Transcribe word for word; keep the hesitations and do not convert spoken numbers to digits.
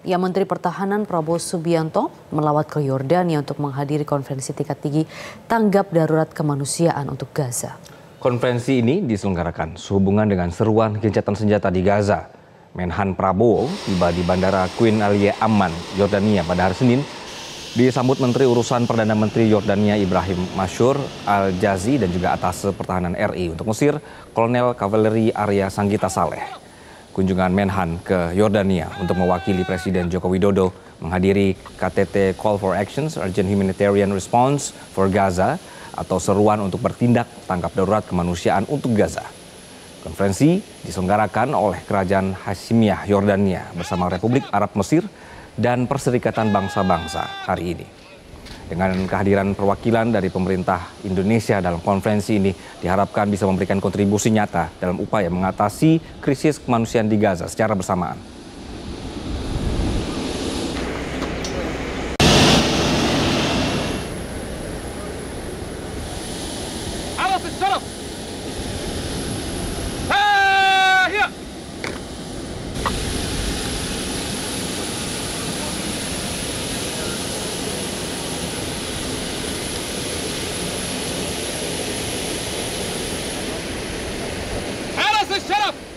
Ya, Menteri Pertahanan Prabowo Subianto melawat ke Yordania untuk menghadiri konferensi tingkat tinggi tanggap darurat kemanusiaan untuk Gaza. Konferensi ini diselenggarakan sehubungan dengan seruan gencatan senjata di Gaza. Menhan Prabowo tiba di Bandara Queen Alia Amman, Yordania pada hari Senin. Disambut Menteri Urusan Perdana Menteri Yordania Ibrahim Masyur Al-Jazi dan juga Atase Pertahanan R I untuk Mesir, Kolonel Kavaleri Arya Sanggita Saleh. Kunjungan Menhan ke Yordania untuk mewakili Presiden Joko Widodo menghadiri K T T Call for Actions Urgent Humanitarian Response for Gaza atau seruan untuk bertindak tanggap darurat kemanusiaan untuk Gaza. Konferensi diselenggarakan oleh Kerajaan Hashimiyah Yordania bersama Republik Arab Mesir dan Perserikatan Bangsa-Bangsa hari ini. Dengan kehadiran perwakilan dari pemerintah Indonesia dalam konferensi ini diharapkan bisa memberikan kontribusi nyata dalam upaya mengatasi krisis kemanusiaan di Gaza secara bersamaan. Shut up!